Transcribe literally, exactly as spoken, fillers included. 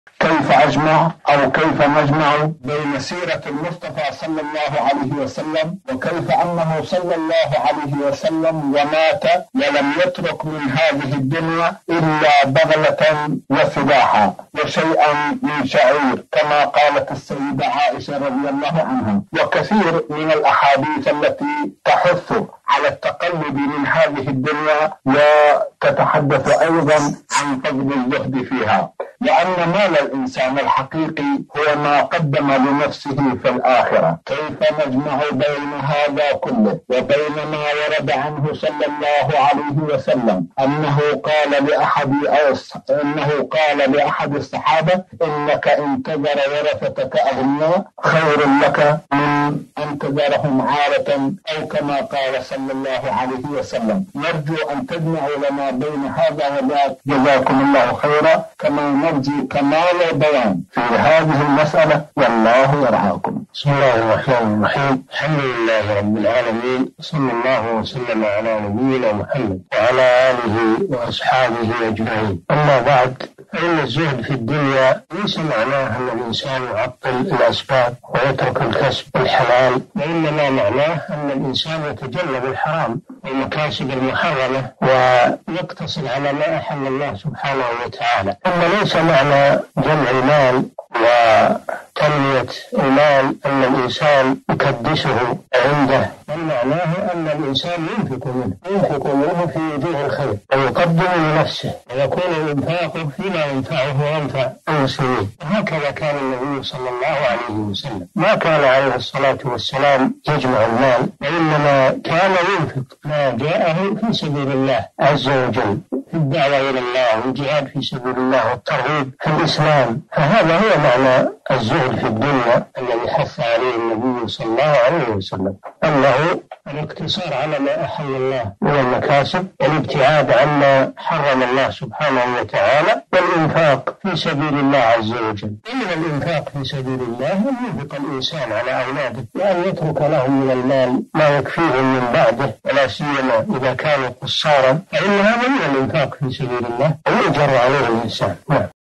كيف أجمع أو كيف نجمع بين سيرة المصطفى صلى الله عليه وسلم وكيف أنه صلى الله عليه وسلم ومات ولم يترك من هذه الدنيا إلا بغلة وسباحا وشيئا من شعير كما قالت السيدة عائشة رضي الله عنها، وكثير من الأحاديث التي تحث على التقلب من هذه الدنيا وتتحدث أيضا عن فضل الزهد فيها، لأن مال الإنسان الحقيقي هو ما قدم لنفسه في الآخرة. كيف نجمع بين هذا كله وبين ما ورد عنه صلى الله عليه وسلم أنه قال لأحد أنه قال لأحد الصحابة: إنك إن تذر ورثتك أغنياء خير لك من أن تذرهم عارة، أو كما قال صلى الله عليه وسلم. نرجو أن تجمعوا لنا بين هذا وذاك، جزاكم الله خيرا، كما نرجو كمال البيان في هذه المسألة، والله يرعاكم. بسم الله الرحمن الرحيم. الحمد لله رب العالمين، صلى الله وسلم على نبينا محمد وعلى آله وأصحابه أجمعين. أما بعد، فإن الزهد في الدنيا ليس معناه أن الإنسان يعطل الأسباب ويترك الكسب الحلال، وإنما معناه أن الإنسان يتجنب الحرام والمكاسب المحرمة ويقتصر على ما أحل الله سبحانه وتعالى. أما ليس معنى جمع المال وتنمية المال أن الإنسان يكدسه عنده، بل معناه أن الإنسان ينفق منه ينفق منه في وجوه الخير ويقدم لنفسه، ويكون إنفاقه فيما ينفعه وينفع المسلمين. وهكذا كان النبي صلى الله عليه وسلم، ما كان عليه الصلاة والسلام يجمع المال، وإنما كان ينفق ما جاءه في سبيل الله عز وجل، في الدعوة إلى الله والجهاد في سبيل الله والترغيب في الإسلام. فهذا هو معنى الزهد في الدنيا الذي حث عليه النبي صلى الله عليه وسلم، أنه الاقتصار على ما أحل الله من المكاسب والابتعاد عما حرم الله سبحانه وتعالى، والإنفاق في سبيل الله عز وجل. إن الإنفاق في سبيل الله أن ينفق الإنسان على أولاده، وأن يترك لهم من المال ما يكفيهم من بعده، ولا سيما إذا كانوا قصارا، فإن هذا من الإنفاق في سبيل الله ويجر عليه الإنسان.